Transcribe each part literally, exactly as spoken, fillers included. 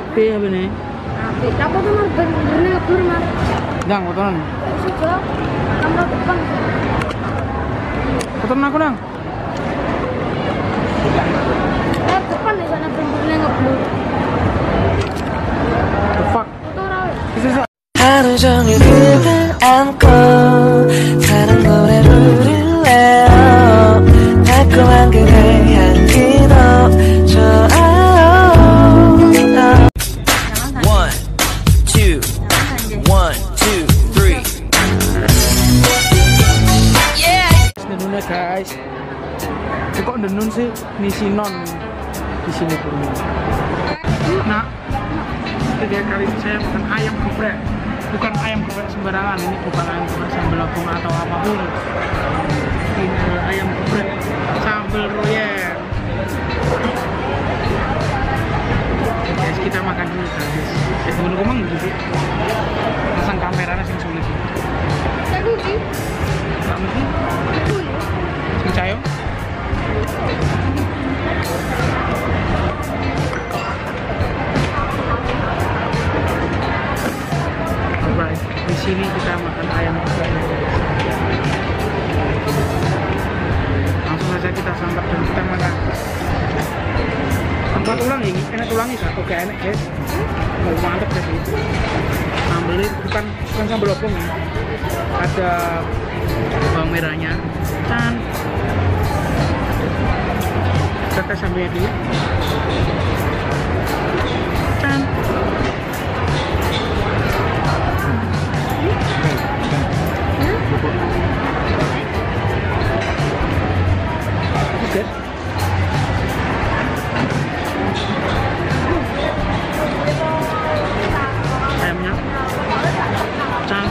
Iya bener. Apa tuh mas bener ngebur mas? Dang, fotoan. Sudah, kamera depan. Fotoan aku dang. Eh depan di sana bener ngebur. The fuck? Foto rawe. Bisa. 하루 종일 그댈 안고 사랑 노래 부를래요 달콤한 그대 향기도 좋아요 One, two, one, two, three Yeah Denunnya guys. Kok denun sih? Nisinon di sini pun. Nah, ketiga kali ini saya makan ayam geprek. Bukan ayam geprek sembarangan, ini bukan ayam geprek sambal lobong atau apapun. Ini adalah ayam geprek sambal royal. Guys, kita makan dulu guys. Saya tunggu ngomong gitu. Pasang kameranya sing sulit. Saya rugi. Enggak ngerti. Sing cayo. Alright, di sini kita makan ayam geprek. Langsung saja kita santap dan kita makan. Tempat tulang ini, enak tulangnya kak? Oke enak guys. Mau mantep guys ini. Sambelnya bukan bukan sambal lopong ya. Ada bawang merahnya. Can. Kita tes sambalnya dulu. Can. Good. Ayamnya can.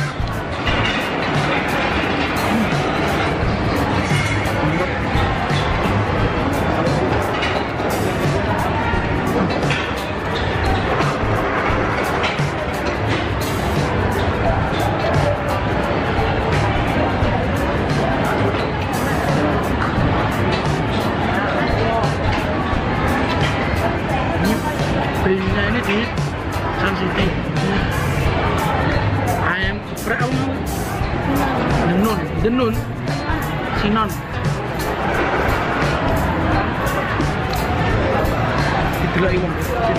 Belinya ini di Sun City. Ayam geprek apa mau? Denun, denun, sinon. Itulah iwang.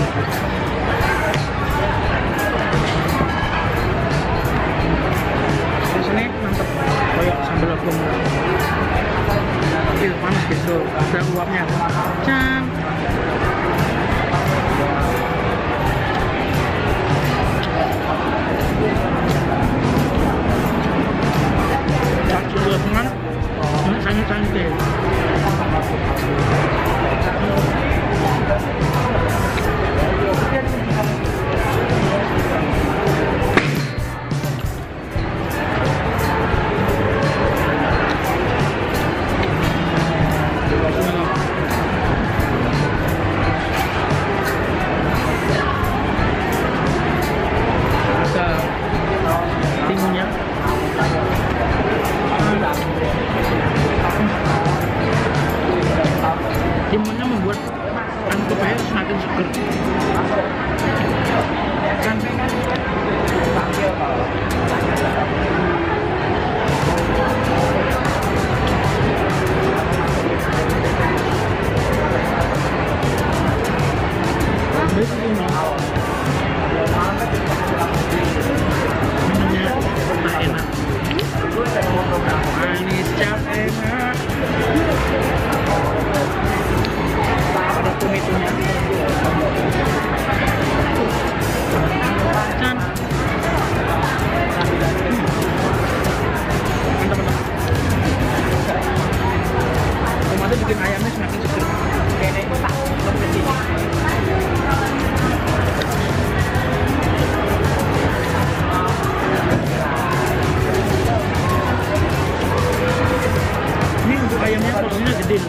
Di sini mantap, kayak sambal lobong. Ini panas gitu, ada uapnya. Can. Lapangan sangat cantik. Timunnya. Timunnya membuat ayam geprek semakin seger. Kan? Minumnya tak enak. Manis cap enak. Ada tomatonya. Can. Mantap mantap. Tomato bikin ayamnya semakin seger. Ini untuk ayamnya porsinya gede.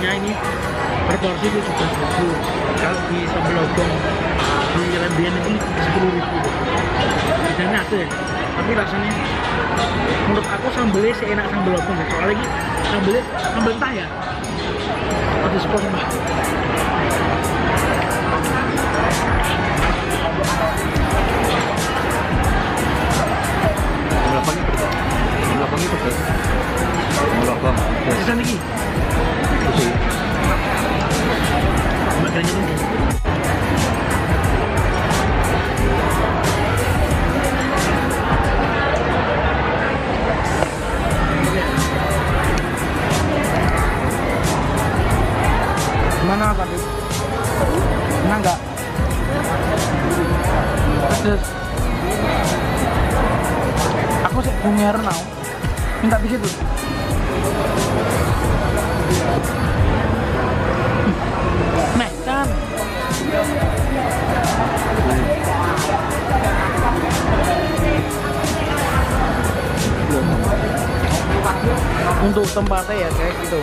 harganya ini per porsi itu tujuh belas ribu. Kalau di sambal lodong di Lembian ini sepuluh ribu. Bedanya ada ya, tapi rasanya menurut aku sambelnya seenak sambal lodong ya. Soalnya ini sambelnya sambal entah ya, ada sepuluh mbak. Belakang itu berapa? Belakang itu berapa? Belakang. Sisa lagi. Oke. Makanya ini. Mana tadi? Mana enggak? Terus aku sih bumi renau minta di situ. Nih kan untuk tempatnya ya kayak gitu.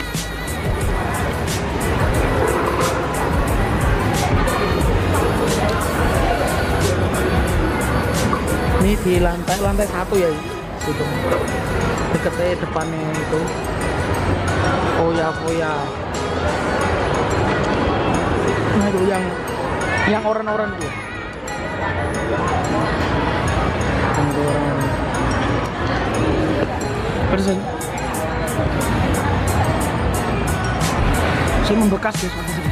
Ini di lantai lantai satu ya, situ deketnya depannya itu foya foya. Nah itu yang yang oren-oren tuh. Yang oren. Persen. Saya membekas guys waktu itu.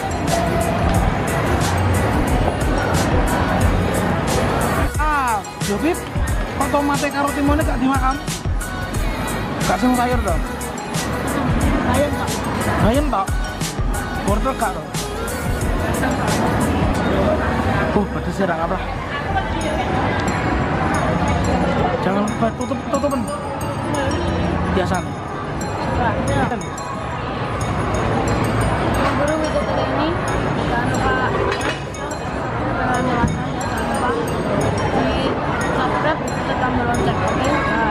Yo Bib, kok tomate karo timunnya gak dimakan? Gak sing sayur dong? Bayang Pak. Bayam tak? Wortel gak dong? Uh, pedesnya rak apa? Jangan lupa tutup tutupan. Biasa. Berburu video kali ini, jangan lupa jangan lupa di subscribe, tekan lonceng, oke?